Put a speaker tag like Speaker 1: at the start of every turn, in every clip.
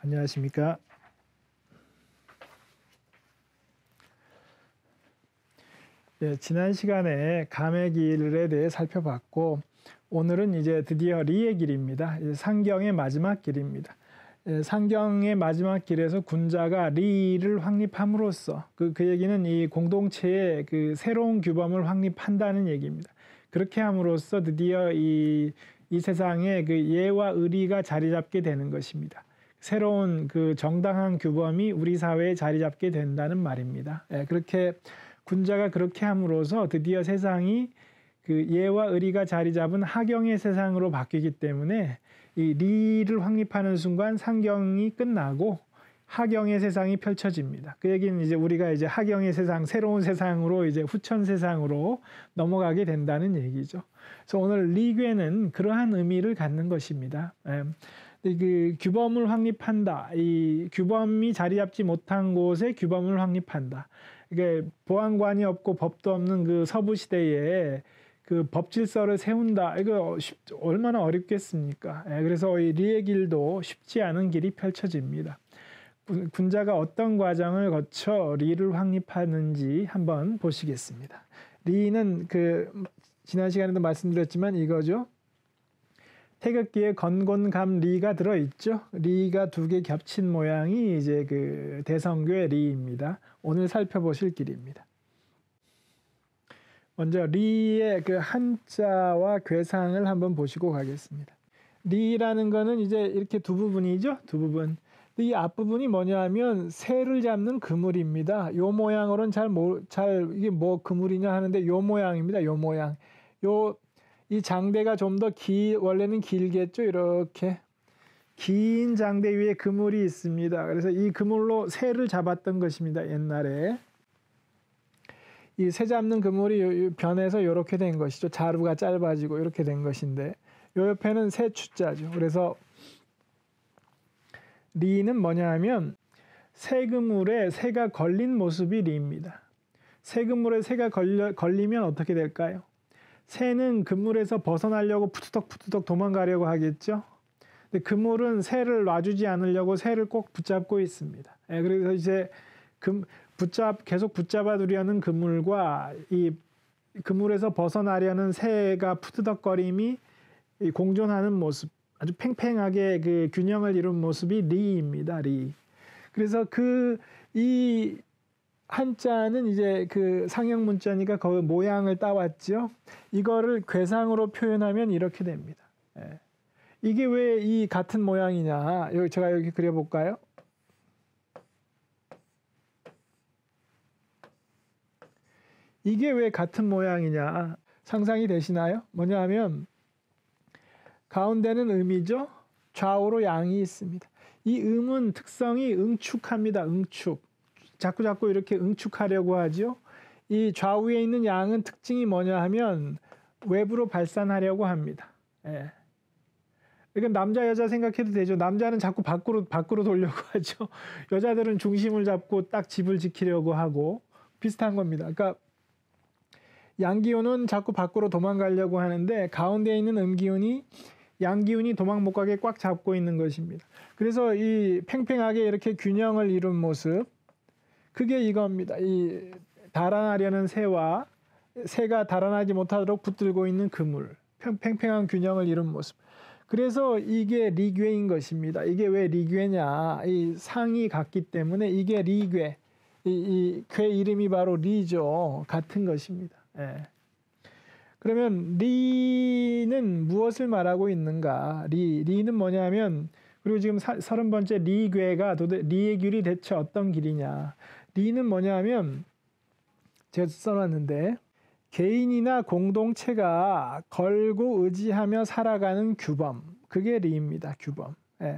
Speaker 1: 안녕하십니까. 예, 지난 시간에 감의 길에 대해 살펴봤고, 오늘은 이제 드디어 리의 길입니다. 상경의 마지막 길입니다. 예, 상경의 마지막 길에서 군자가 리를 확립함으로써 그 얘기는 이 공동체의 그 새로운 규범을 확립한다는 얘기입니다. 그렇게 함으로써 드디어 이 세상에 그 예와 의리가 자리 잡게 되는 것입니다. 새로운 그 정당한 규범이 우리 사회에 자리 잡게 된다는 말입니다. 예, 그렇게 군자가 그렇게 함으로써 드디어 세상이 그 예와 의리가 자리 잡은 하경의 세상으로 바뀌기 때문에 이 리를 확립하는 순간 상경이 끝나고 하경의 세상이 펼쳐집니다. 그 얘기는 이제 우리가 이제 하경의 세상, 새로운 세상으로 이제 후천 세상으로 넘어가게 된다는 얘기죠. 그래서 오늘 리괴는 그러한 의미를 갖는 것입니다. 그 규범을 확립한다. 이 규범이 자리 잡지 못한 곳에 규범을 확립한다. 이게 보안관이 없고 법도 없는 그 서부 시대에 그 법 질서를 세운다. 이거 얼마나 어렵겠습니까? 그래서 이 리의 길도 쉽지 않은 길이 펼쳐집니다. 군자가 어떤 과정을 거쳐 리를 확립하는지 한번 보시겠습니다. 리는 그 지난 시간에도 말씀드렸지만 이거죠. 태극기에 건곤감 리가 들어있죠. 리가 두 개 겹친 모양이 이제 그 대성교의 리입니다. 오늘 살펴보실 길입니다. 먼저 리의 그 한자와 괴상을 한번 보시고 가겠습니다. 리라는 거는 이제 이렇게 두 부분이죠. 두 부분. 이 앞부분이 뭐냐 하면 새를 잡는 그물입니다. 요 모양으로는 이게 뭐 그물이냐 하는데 요 모양입니다. 요 모양. 이 장대가 좀 더 원래는 길겠죠. 이렇게 긴 장대 위에 그물이 있습니다. 그래서 이 그물로 새를 잡았던 것입니다. 옛날에. 이 새 잡는 그물이 변해서 이렇게 된 것이죠. 자루가 짧아지고 이렇게 된 것인데 요 옆에는 새 추자죠. 그래서 리는 뭐냐 하면 새 그물에 새가 걸린 모습이 리입니다. 새 그물에 새가 걸리면 어떻게 될까요? 새는 그물에서 벗어나려고 푸드덕 도망가려고 하겠죠. 근데 그물은 새를 놔주지 않으려고 새를 꼭 붙잡고 있습니다. 그래서 이제 계속 붙잡아 두려는 그물과 이 그물에서 벗어나려는 새가 푸드덕거림이 공존하는 모습, 아주 팽팽하게 그 균형을 이룬 모습이 리입니다. 리. 그래서 이 한자는 이제 그 상형 문자니까 그 모양을 따왔죠. 이거를 괴상으로 표현하면 이렇게 됩니다. 이게 왜 이 같은 모양이냐? 제가 여기 그려볼까요? 이게 왜 같은 모양이냐? 상상이 되시나요? 뭐냐 하면 가운데는 음이죠. 좌우로 양이 있습니다. 이 음은 특성이 응축합니다. 응축. 자꾸 이렇게 응축하려고 하죠. 이 좌우에 있는 양은 특징이 뭐냐 하면 외부로 발산하려고 합니다. 이건 남자 여자 생각해도 되죠. 남자는 자꾸 밖으로 돌려고 하죠. 여자들은 중심을 잡고 딱 집을 지키려고 하고 비슷한 겁니다. 그러니까 양기운은 자꾸 밖으로 도망가려고 하는데 가운데에 있는 음기운이 양기운이 도망 못 가게 꽉 잡고 있는 것입니다. 그래서 이 팽팽하게 이렇게 균형을 이룬 모습, 그게 이겁니다. 이 달아나려는 새와 새가 달아나지 못하도록 붙들고 있는 그물, 팽팽한 균형을 이룬 모습. 그래서 이게 리괴인 것입니다. 이게 왜 리괴냐? 이 상이 같기 때문에 이게 리괴. 이 괴 이름이 바로 리죠. 같은 것입니다. 그러면 리는 무엇을 말하고 있는가? 리는 뭐냐면, 그리고 지금 30번째 리괴가 리의 길이 대체 어떤 길이냐? 리는 뭐냐면 제가 써놨는데 개인이나 공동체가 걸고 의지하며 살아가는 규범, 그게 리입니다. 규범.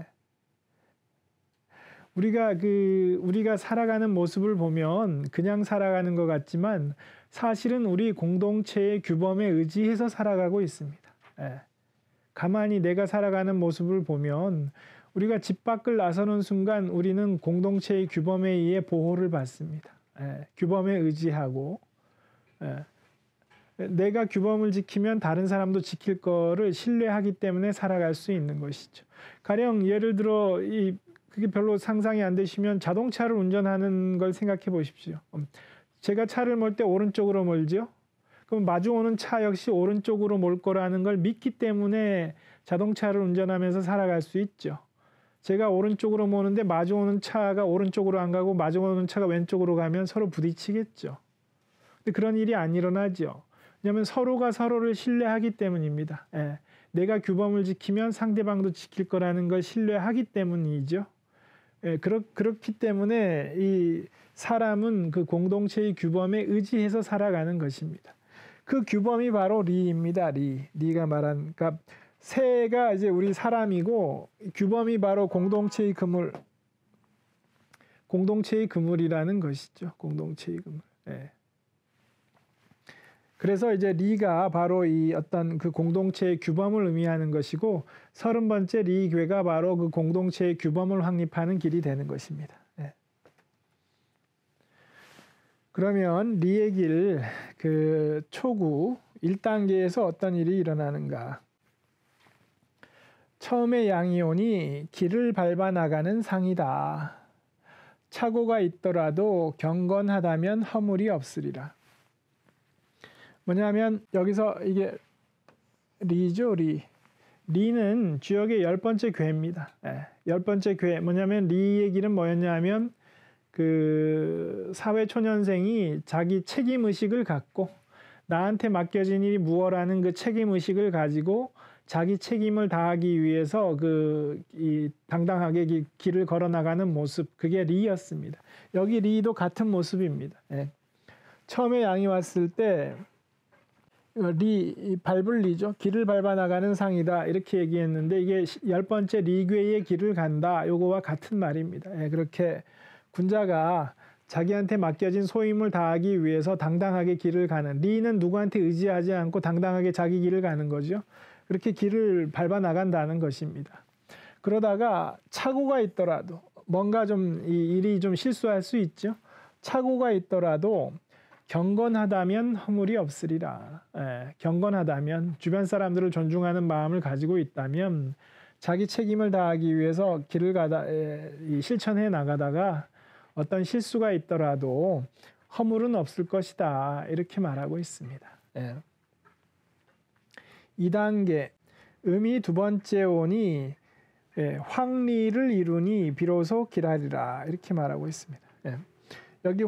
Speaker 1: 우리가 살아가는 모습을 보면 그냥 살아가는 것 같지만 사실은 우리 공동체의 규범에 의지해서 살아가고 있습니다. 가만히 내가 살아가는 모습을 보면 우리가 집 밖을 나서는 순간 우리는 공동체의 규범에 의해 보호를 받습니다. 규범에 의지하고 내가 규범을 지키면 다른 사람도 지킬 거를 신뢰하기 때문에 살아갈 수 있는 것이죠. 가령 예를 들어 그게 별로 상상이 안 되시면 자동차를 운전하는 걸 생각해 보십시오. 제가 차를 몰 때 오른쪽으로 몰죠. 그럼 마주오는 차 역시 오른쪽으로 몰 거라는 걸 믿기 때문에 자동차를 운전하면서 살아갈 수 있죠. 제가 오른쪽으로 모는데 마주오는 차가 오른쪽으로 안 가고 마주오는 차가 왼쪽으로 가면 서로 부딪히겠죠. 근데 그런 일이 안 일어나죠. 왜냐하면 서로가 서로를 신뢰하기 때문입니다. 예. 내가 규범을 지키면 상대방도 지킬 거라는 걸 신뢰하기 때문이죠. 예, 그렇기 때문에 이 사람은 그 공동체의 규범에 의지해서 살아가는 것입니다. 그 규범이 바로 리입니다. 리가 말한, 그러니까 새가 이제 우리 사람이고 규범이 바로 공동체의 그물이라는 것이죠. 공동체의 그물. 예. 그래서 이제 리가 바로 이 어떤 그 공동체의 규범을 의미하는 것이고 30번째 리괴가 바로 그 공동체의 규범을 확립하는 길이 되는 것입니다. 예. 그러면 리의 길 그 초구 1단계에서 어떤 일이 일어나는가? 처음에 양이 오니 길을 밟아 나가는 상이다. 착오가 있더라도 경건하다면 허물이 없으리라. 뭐냐면 여기서 이게 리죠, 리. 리는 주역의 10번째 괴입니다. 예, 10번째 괴. 뭐냐면 리의 길은 뭐였냐면 그 사회초년생이 자기 책임의식을 갖고 나한테 맡겨진 일이 무엇라는 그 책임의식을 가지고 자기 책임을 다하기 위해서 이 당당하게 길을 걸어 나가는 모습, 그게 리였습니다. 여기 리도 같은 모습입니다. 예. 처음에 양이 왔을 때 밟을 리죠. 길을 밟아 나가는 상이다. 이렇게 얘기했는데 이게 10번째 리괴의 길을 간다. 요거와 같은 말입니다. 예, 그렇게 군자가 자기한테 맡겨진 소임을 다하기 위해서 당당하게 길을 가는, 리는 누구한테 의지하지 않고 당당하게 자기 길을 가는 거죠. 그렇게 길을 밟아 나간다는 것입니다. 그러다가 착오가 있더라도 뭔가 좀 이 일이 좀 실수할 수 있죠. 착오가 있더라도 경건하다면 허물이 없으리라. 예, 경건하다면 주변 사람들을 존중하는 마음을 가지고 있다면 자기 책임을 다하기 위해서 길을 실천해 나가다가 어떤 실수가 있더라도 허물은 없을 것이다. 이렇게 말하고 있습니다. 예. 2단계 음이 두 번째 오니 황리를 이루니 비로소 길하리라. 이렇게 말하고 있습니다. 예. 여기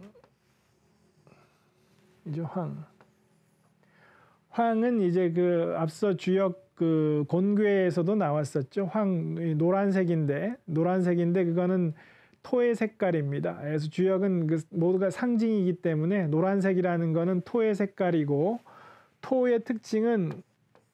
Speaker 1: 황은 이제 그 앞서 주역 그 곤괴에서도 나왔었죠. 노란색인데 그거는 토의 색깔입니다. 그래서 주역은 모두가 상징이기 때문에 노란색이라는 거는 토의 색깔이고 토의 특징은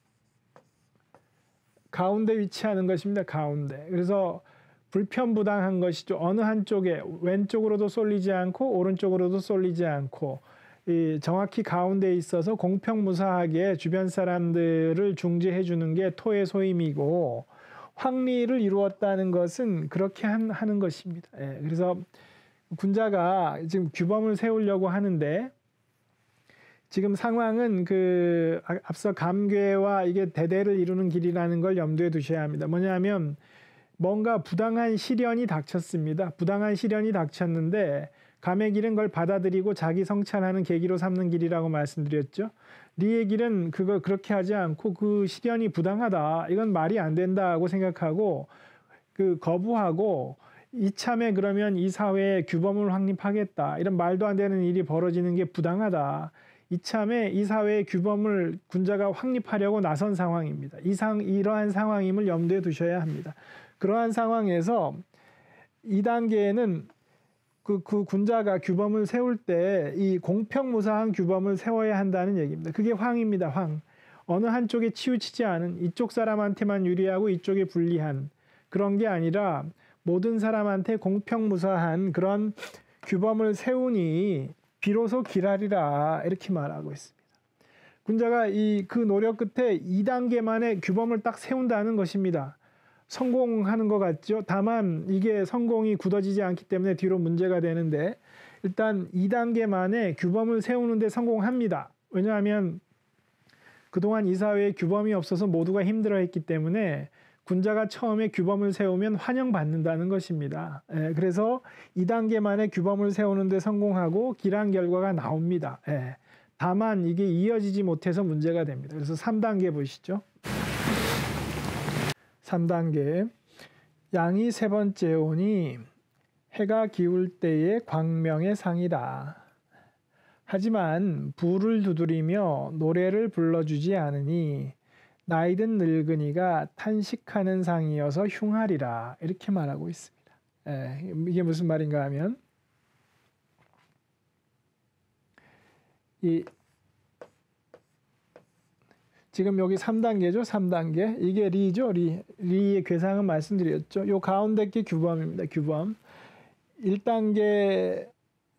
Speaker 1: 가운데 위치하는 것입니다. 가운데. 그래서 불편부당한 것이죠. 어느 한쪽에 왼쪽으로도 쏠리지 않고 오른쪽으로도 쏠리지 않고 정확히 가운데에 있어서 공평무사하게 주변 사람들을 중재해 주는 게 토의 소임이고 황리를 이루었다는 것은 그렇게 하는 것입니다. 예, 그래서 군자가 지금 규범을 세우려고 하는데 지금 상황은 앞서 감괴와 이게 대대를 이루는 길이라는 걸 염두에 두셔야 합니다. 뭐냐면 뭔가 부당한 시련이 닥쳤습니다. 부당한 시련이 닥쳤는데 감의 길은 그걸 받아들이고 자기 성찰하는 계기로 삼는 길이라고 말씀드렸죠. 리의 길은 그걸 그렇게 하지 않고 그 시련이 부당하다. 이건 말이 안 된다고 생각하고 거부하고 이참에 그러면 이 사회에 규범을 확립하겠다. 이런 말도 안 되는 일이 벌어지는 게 부당하다. 이참에 이 사회의 규범을 군자가 확립하려고 나선 상황입니다. 이러한 상황임을 염두에 두셔야 합니다. 그러한 상황에서 2단계에는 그 군자가 규범을 세울 때 이 공평무사한 규범을 세워야 한다는 얘기입니다. 그게 황입니다. 황. 어느 한쪽에 치우치지 않은, 이쪽 사람한테만 유리하고 이쪽에 불리한 그런 게 아니라 모든 사람한테 공평무사한 그런 규범을 세우니 비로소 길하리라. 이렇게 말하고 있습니다. 군자가 그 노력 끝에 2단계만의 규범을 딱 세운다는 것입니다. 성공하는 것 같죠. 다만 이게 성공이 굳어지지 않기 때문에 뒤로 문제가 되는데 일단 2단계 만에 규범을 세우는데 성공합니다. 왜냐하면 그동안 이 사회에 규범이 없어서 모두가 힘들어했기 때문에 군자가 처음에 규범을 세우면 환영받는다는 것입니다. 그래서 2단계 만에 규범을 세우는 데 성공하고 길한 결과가 나옵니다. 다만 이게 이어지지 못해서 문제가 됩니다. 그래서 3단계 보시죠. 3단계. 양이 세 번째 오니 해가 기울 때의 광명의 상이다. 하지만 불을 두드리며 노래를 불러주지 않으니 나이든 늙은이가 탄식하는 상이어서 흉하리라. 이렇게 말하고 있습니다. 이게 무슨 말인가 하면 지금 여기 3단계죠. 3단계. 이게 리죠. 리의 괴상은 말씀드렸죠. 요 가운데 게 규범입니다. 규범. 1단계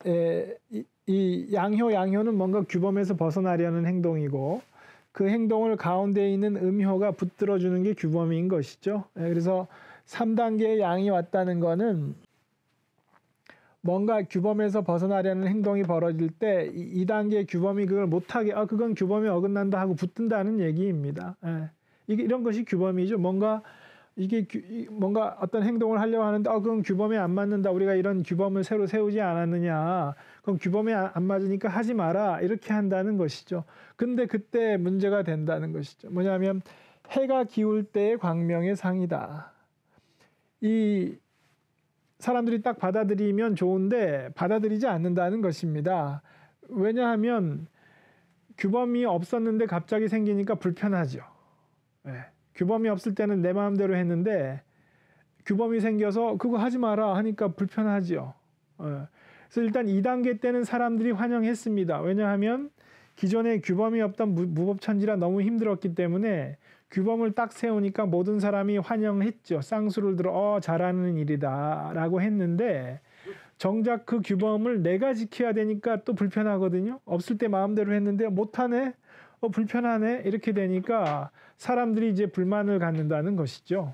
Speaker 1: 이 양효는 뭔가 규범에서 벗어나려는 행동이고 그 행동을 가운데 있는 음효가 붙들어주는 게 규범인 것이죠. 그래서 3단계의 양이 왔다는 거는 뭔가 규범에서 벗어나려는 행동이 벌어질 때 2단계 규범이 그걸 못하게 그건 규범에 어긋난다 하고 붙든다는 얘기입니다. 이런 것이 규범이죠. 뭔가 어떤 행동을 하려고 하는데 그건 규범에 안 맞는다. 우리가 이런 규범을 새로 세우지 않았느냐. 그럼 규범에 안 맞으니까 하지 마라. 이렇게 한다는 것이죠. 근데 그때 문제가 된다는 것이죠. 뭐냐면 해가 기울 때의 광명의 상이다. 이 사람들이 딱 받아들이면 좋은데 받아들이지 않는다는 것입니다. 왜냐하면 규범이 없었는데 갑자기 생기니까 불편하죠. 규범이 없을 때는 내 마음대로 했는데 규범이 생겨서 그거 하지 마라 하니까 불편하죠. 그래서 일단 2단계 때는 사람들이 환영했습니다. 왜냐하면 기존에 규범이 없던 무법천지라 너무 힘들었기 때문에 규범을 딱 세우니까 모든 사람이 환영했죠. 쌍수를 들어 잘하는 일이다 라고 했는데 정작 그 규범을 내가 지켜야 되니까 또 불편하거든요. 없을 때 마음대로 했는데 못하네? 불편하네? 이렇게 되니까 사람들이 이제 불만을 갖는다는 것이죠.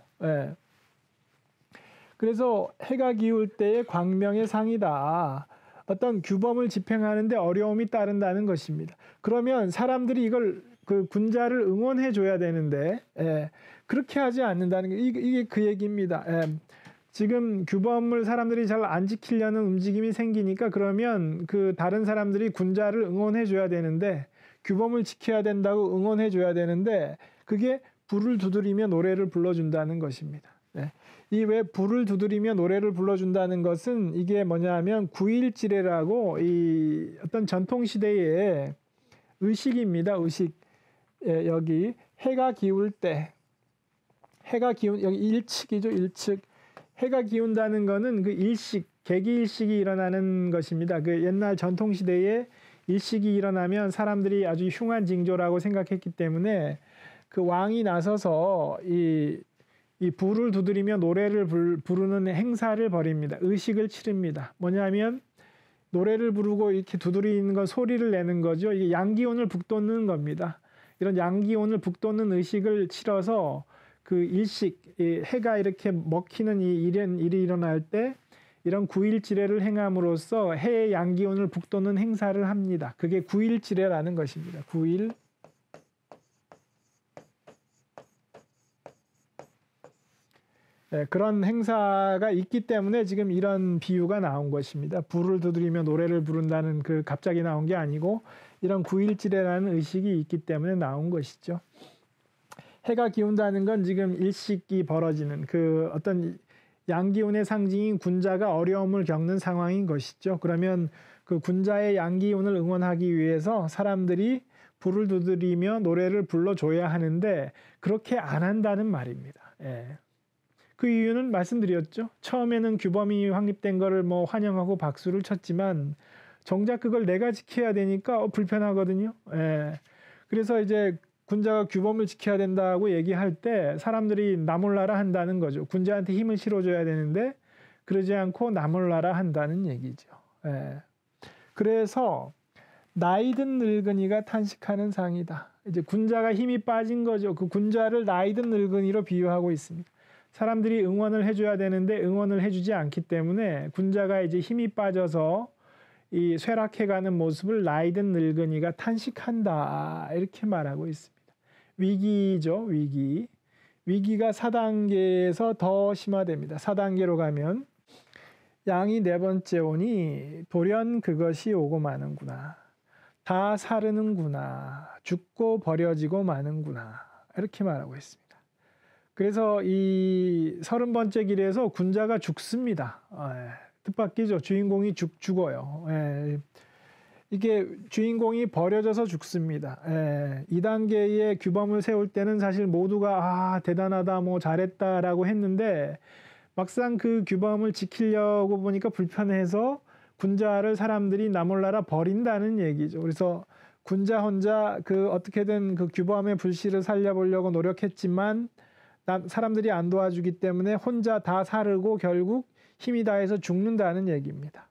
Speaker 1: 그래서 해가 기울 때의 광명의 상이다. 어떤 규범을 집행하는데 어려움이 따른다는 것입니다. 그러면 사람들이 이걸 그 군자를 응원해 줘야 되는데 그렇게 하지 않는다는 게 이게 그 얘기입니다. 지금 규범을 사람들이 잘 안 지키려는 움직임이 생기니까 그러면 그 다른 사람들이 군자를 응원해 줘야 되는데 규범을 지켜야 된다고 응원해 줘야 되는데 그게 불을 두드리며 노래를 불러준다는 것입니다. 이 왜 불을 두드리며 노래를 불러준다는 것은 이게 뭐냐면 9.1지례라고 이 어떤 전통시대의 의식입니다. 의식. 여기 해가 기울 때 여기 일측이죠. 일측. 해가 기운다는 거는 그 일식, 개기일식이 일어나는 것입니다. 그 옛날 전통시대에 일식이 일어나면 사람들이 아주 흉한 징조라고 생각했기 때문에 그 왕이 나서서 이 불을 두드리며 노래를 부르는 행사를 벌입니다. 의식을 치릅니다. 뭐냐면 노래를 부르고 이렇게 두드리는 건 소리를 내는 거죠. 이게 양기운을 북돋는 겁니다. 이런 양기운을 북돋는 의식을 치러서 그 일식, 해가 이렇게 먹히는 이 일이 일어날 때 이런 9.1지례를 행함으로써 해의 양기운을 북돋는 행사를 합니다. 그게 9.1지례라는 것입니다. 9.1. 그런 행사가 있기 때문에 지금 이런 비유가 나온 것입니다. 불을 두드리며 노래를 부른다는 그 갑자기 나온 게 아니고 이런 9.1지례라는 의식이 있기 때문에 나온 것이죠. 해가 기운다는 건 지금 일식이 벌어지는 그 어떤 양기운의 상징인 군자가 어려움을 겪는 상황인 것이죠. 그러면 그 군자의 양기운을 응원하기 위해서 사람들이 불을 두드리며 노래를 불러줘야 하는데 그렇게 안 한다는 말입니다. 그 이유는 말씀드렸죠. 처음에는 규범이 확립된 거를 뭐 환영하고 박수를 쳤지만 정작 그걸 내가 지켜야 되니까 불편하거든요. 그래서 이제 군자가 규범을 지켜야 된다고 얘기할 때 사람들이 나 몰라라 한다는 거죠. 군자한테 힘을 실어줘야 되는데 그러지 않고 나 몰라라 한다는 얘기죠. 그래서 나이든 늙은이가 탄식하는 상이다. 이제 군자가 힘이 빠진 거죠. 그 군자를 나이든 늙은이로 비유하고 있습니다. 사람들이 응원을 해줘야 되는데 응원을 해주지 않기 때문에 군자가 이제 힘이 빠져서 이 쇠락해가는 모습을 나이든 늙은이가 탄식한다. 이렇게 말하고 있습니다. 위기죠, 위기. 위기가 4단계에서 더 심화됩니다. 4단계로 가면 양이 네 번째 오니 돌연 그것이 오고 마는구나. 다 사르는구나. 죽고 버려지고 마는구나. 이렇게 말하고 있습니다. 그래서 이 30번째 길에서 군자가 죽습니다. 뜻밖이죠. 주인공이 죽어요. 이게 주인공이 버려져서 죽습니다. 2단계의 규범을 세울 때는 사실 모두가 대단하다, 뭐 잘했다라고 했는데 막상 그 규범을 지키려고 보니까 불편해서 군자를 사람들이 나몰라라 버린다는 얘기죠. 그래서 군자 혼자 어떻게든 그 규범의 불씨를 살려보려고 노력했지만 사람들이 안 도와주기 때문에 혼자 다 사르고 결국 힘이 다해서 죽는다는 얘기입니다.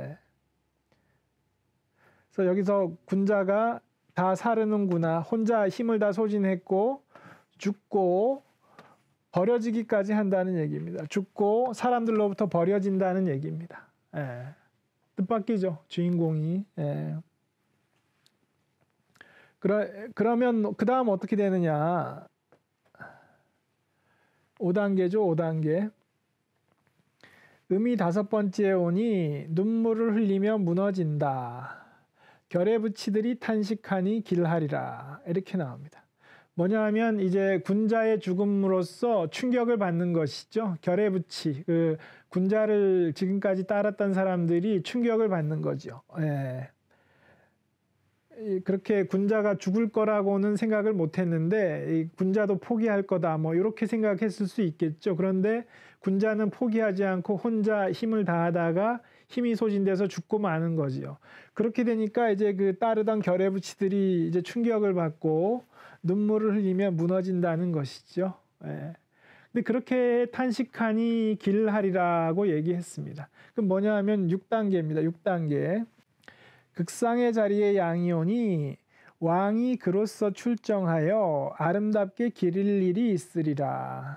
Speaker 1: 그래서 여기서 군자가 다 사르는구나, 혼자 힘을 다 소진했고 죽고 버려지기까지 한다는 얘기입니다. 죽고 사람들로부터 버려진다는 얘기입니다. 뜻밖이죠, 주인공이. 그러면 그 다음 어떻게 되느냐. 5단계죠, 5단계. 음이 5번째에 오니 눈물을 흘리며 무너진다. 결의부치들이 탄식하니 길하리라. 이렇게 나옵니다. 뭐냐 하면 이제 군자의 죽음으로써 충격을 받는 것이죠. 결의부치, 군자를 지금까지 따랐던 사람들이 충격을 받는 거죠. 그렇게 군자가 죽을 거라고는 생각을 못 했는데 군자도 포기할 거다, 뭐 이렇게 생각했을 수 있겠죠. 그런데 군자는 포기하지 않고 혼자 힘을 다하다가 힘이 소진돼서 죽고 마는 거지요. 그렇게 되니까 이제 따르던 결의부치들이 이제 충격을 받고 눈물을 흘리며 무너진다는 것이죠. 근데 그렇게 탄식하니 길하리라고 얘기했습니다. 그럼 뭐냐 하면 6단계입니다. 6단계. 극상의 자리에 양이 오니 왕이 그로써 출정하여 아름답게 기릴 일이 있으리라.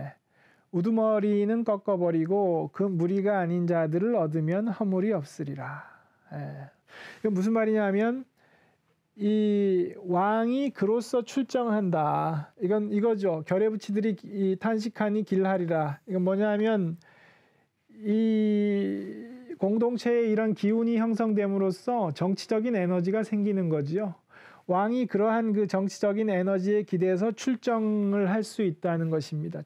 Speaker 1: 우두머리는 꺾어버리고 그 무리가 아닌 자들을 얻으면 허물이 없으리라. 이건 무슨 말이냐면 이 왕이 그로써 출정한다. 이거죠. 결의부치들이 탄식하니 길하리라. 이건 뭐냐면 이 공동체에 이런 기운이 형성됨으로써 정치적인 에너지가 생기는 거지요. 왕이 그러한 그 정치적인 에너지에 기대서 출정을 할 수 있다는 것입니다.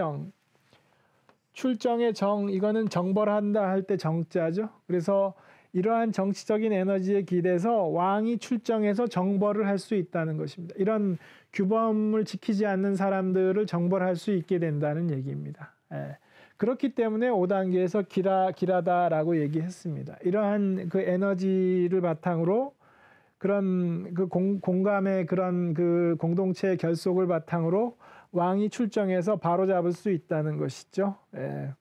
Speaker 1: 출정의 정, 이거는 정벌한다 할 때 정자죠. 그래서 이러한 정치적인 에너지에 기대서 왕이 출정해서 정벌을 할 수 있다는 것입니다. 이런 규범을 지키지 않는 사람들을 정벌할 수 있게 된다는 얘기입니다. 그렇기 때문에 5단계에서 길하다라고 얘기했습니다. 이러한 그 에너지를 바탕으로 그런 그 공감의 그런 그 공동체의 결속을 바탕으로 왕이 출정해서 바로잡을 수 있다는 것이죠. 그래서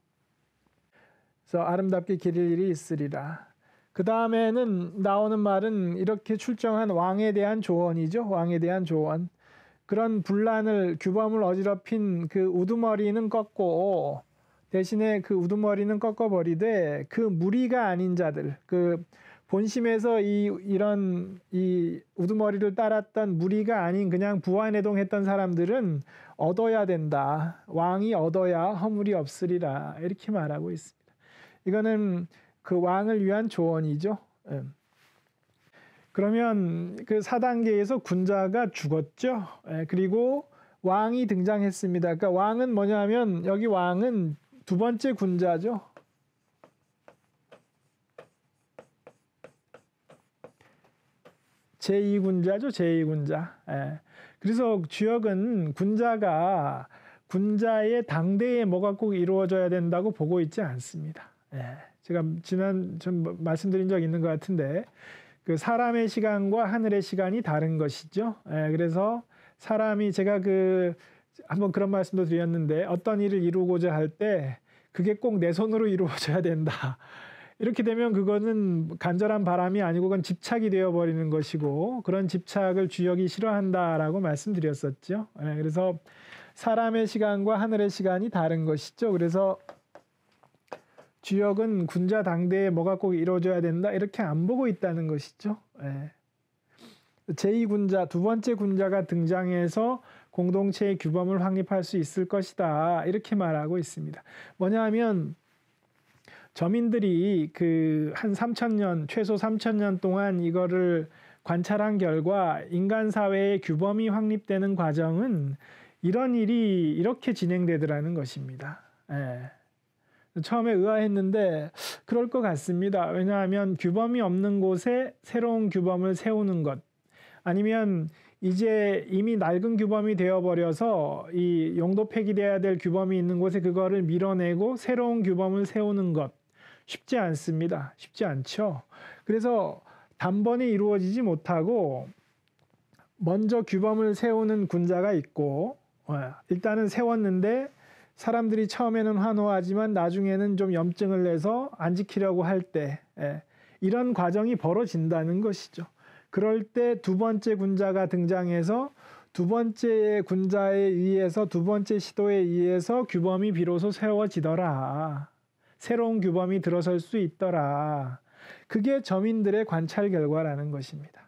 Speaker 1: 아름답게 기릴 일이 있으리라. 그 다음에는 나오는 말은 이렇게 출정한 왕에 대한 조언이죠. 왕에 대한 조언. 그런 분란을, 규범을 어지럽힌 그 우두머리는 꺾고 대신에 그 우두머리는 꺾어버리되 그 무리가 아닌 자들, 그 본심에서 이런 우두머리를 따랐던 무리가 아닌 그냥 부안해동했던 사람들은 얻어야 된다. 왕이 얻어야 허물이 없으리라. 이렇게 말하고 있습니다. 이거는 그 왕을 위한 조언이죠. 그러면 그 4단계에서 군자가 죽었죠. 그리고 왕이 등장했습니다. 그러니까 왕은 뭐냐면 여기 왕은 두 번째 군자죠. 제2군자죠. 제2군자. 그래서 주역은 군자가 군자의 당대에 뭐가 꼭 이루어져야 된다고 보고 있지 않습니다. 제가 좀 말씀드린 적 있는 것 같은데 그 사람의 시간과 하늘의 시간이 다른 것이죠. 그래서 사람이 제가 한번 그런 말씀도 드렸는데 어떤 일을 이루고자 할 때 그게 꼭 내 손으로 이루어져야 된다. 이렇게 되면 그거는 간절한 바람이 아니고 그건 집착이 되어버리는 것이고 그런 집착을 주역이 싫어한다라고 말씀드렸었죠. 그래서 사람의 시간과 하늘의 시간이 다른 것이죠. 그래서 주역은 군자 당대에 뭐가 꼭 이루어져야 된다 이렇게 안 보고 있다는 것이죠. 제2군자, 두 번째 군자가 등장해서 공동체의 규범을 확립할 수 있을 것이다. 이렇게 말하고 있습니다. 뭐냐 하면 저민들이 그 한 3,000년, 최소 3,000년 동안 이거를 관찰한 결과 인간 사회의 규범이 확립되는 과정은 이런 일이 이렇게 진행되더라는 것입니다. 예. 처음에 의아했는데 그럴 것 같습니다. 왜냐하면 규범이 없는 곳에 새로운 규범을 세우는 것, 아니면 이제 이미 낡은 규범이 되어버려서 이 용도 폐기돼야 될 규범이 있는 곳에 그거를 밀어내고 새로운 규범을 세우는 것, 쉽지 않습니다. 쉽지 않죠. 그래서 단번에 이루어지지 못하고 먼저 규범을 세우는 군자가 있고, 일단은 세웠는데 사람들이 처음에는 환호하지만 나중에는 좀 염증을 내서 안 지키려고 할 때, 이런 과정이 벌어진다는 것이죠. 그럴 때 두 번째 군자가 등장해서 두 번째 군자에 의해서, 두 번째 시도에 의해서 규범이 비로소 세워지더라. 새로운 규범이 들어설 수 있더라. 그게 점인들의 관찰 결과라는 것입니다.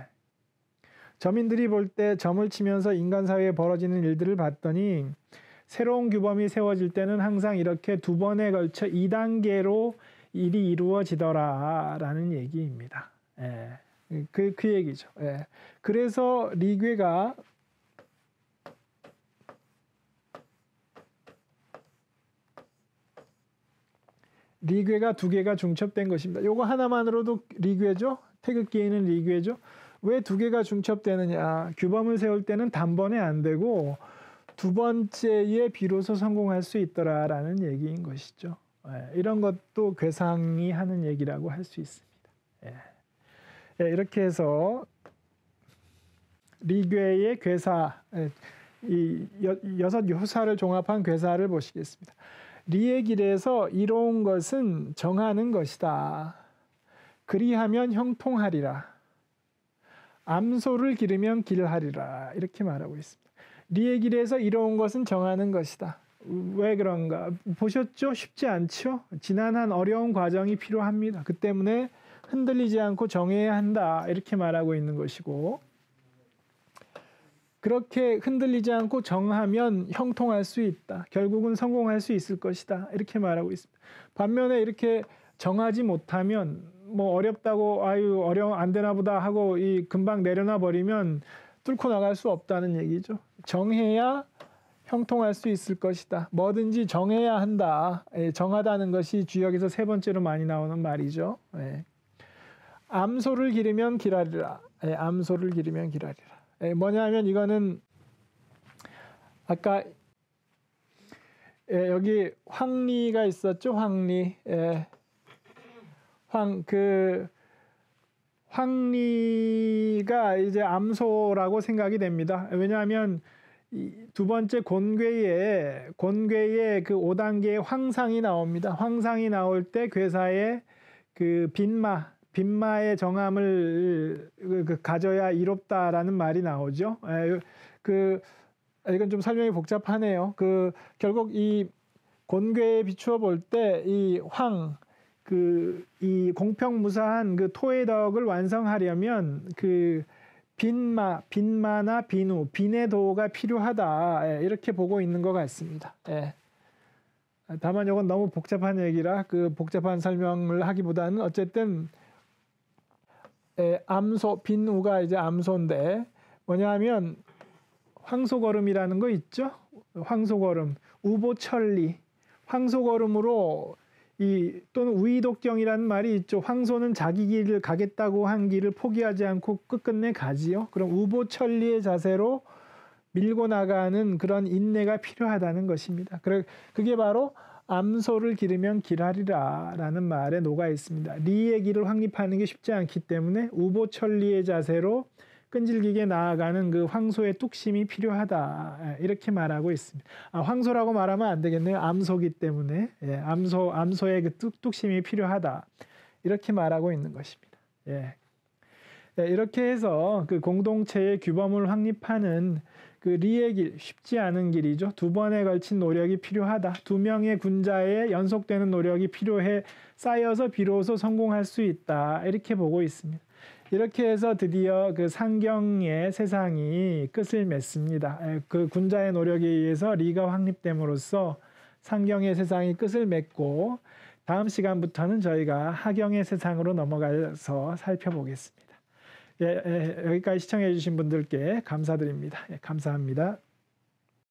Speaker 1: 점인들이 볼 때 점을 치면서 인간 사회에 벌어지는 일들을 봤더니 새로운 규범이 세워질 때는 항상 이렇게 두 번에 걸쳐 2단계로 일이 이루어지더라라는 얘기입니다. 그 얘기죠. 그래서 리괴가 두 개가 중첩된 것입니다. 요거 하나만으로도 리괴죠. 태극기에는 리괴죠. 왜 두 개가 중첩되느냐. 규범을 세울 때는 단번에 안 되고 두 번째에 비로소 성공할 수 있더라라는 얘기인 것이죠. 이런 것도 괴상이 하는 얘기라고 할 수 있습니다. 이렇게 해서 리괴의 괴사, 이 여섯 효사를 종합한 괴사를 보시겠습니다. 리의 길에서 이로운 것은 정하는 것이다. 그리하면 형통하리라. 암소를 기르면 길하리라. 이렇게 말하고 있습니다. 리의 길에서 이로운 것은 정하는 것이다. 왜 그런가? 보셨죠? 쉽지 않죠? 지난한 어려운 과정이 필요합니다. 그 때문에 흔들리지 않고 정해야 한다. 이렇게 말하고 있는 것이고, 그렇게 흔들리지 않고 정하면 형통할 수 있다. 결국은 성공할 수 있을 것이다. 이렇게 말하고 있습니다. 반면에 이렇게 정하지 못하면 뭐 어렵다고 안 되나 보다 하고 금방 내려놔 버리면 뚫고 나갈 수 없다는 얘기죠. 정해야 형통할 수 있을 것이다. 뭐든지 정해야 한다. 정하다는 것이 주역에서 세 번째로 많이 나오는 말이죠. 암소를 기르면 길하리라. 암소를 기르면 길하리라. 뭐냐면 이거는 아까 여기 황리가 있었죠. 황리. 황리가 이제 암소라고 생각이 됩니다. 왜냐하면 두 번째 곤괴에 그 5단계의 황상이 나옵니다. 황상이 나올 때 괴사에 그 빈마의 정함을 가져야 이롭다라는 말이 나오죠. 이건 좀 설명이 복잡하네요. 결국 이 곤괴에 비추어 볼 때 이 공평무사한 그 토의 덕을 완성하려면 그 빈마나 빈우, 빈의 도가 필요하다. 이렇게 보고 있는 것 같습니다. 다만 이건 너무 복잡한 얘기라 그 복잡한 설명을 하기보다는 어쨌든 암소, 빈우가 이제 암소인데 뭐냐면 황소걸음이라는 거 있죠? 황소걸음, 우보천리, 황소걸음으로 또는 우이독경이라는 말이 있죠. 황소는 자기 길을 가겠다고 한 길을 포기하지 않고 끝끝내 가지요. 그럼 우보천리의 자세로 밀고 나가는 그런 인내가 필요하다는 것입니다. 그게 바로 암소를 기르면 길하리라 라는 말에 녹아 있습니다. 리의 길을 확립하는 게 쉽지 않기 때문에 우보천리의 자세로 끈질기게 나아가는 그 황소의 뚝심이 필요하다. 이렇게 말하고 있습니다. 황소라고 말하면 안 되겠네요. 암소기 때문에. 암소의 그 뚝심이 필요하다. 이렇게 말하고 있는 것입니다. 이렇게 해서 그 공동체의 규범을 확립하는 그 리의 길, 쉽지 않은 길이죠. 두 번에 걸친 노력이 필요하다. 두 명의 군자의 연속되는 노력이 필요해 쌓여서 비로소 성공할 수 있다. 이렇게 보고 있습니다. 이렇게 해서 드디어 그 상경의 세상이 끝을 맺습니다. 그 군자의 노력에 의해서 리가 확립됨으로써 상경의 세상이 끝을 맺고 다음 시간부터는 저희가 하경의 세상으로 넘어가서 살펴보겠습니다. 여기까지 시청해 주신 분들께 감사드립니다. 감사합니다.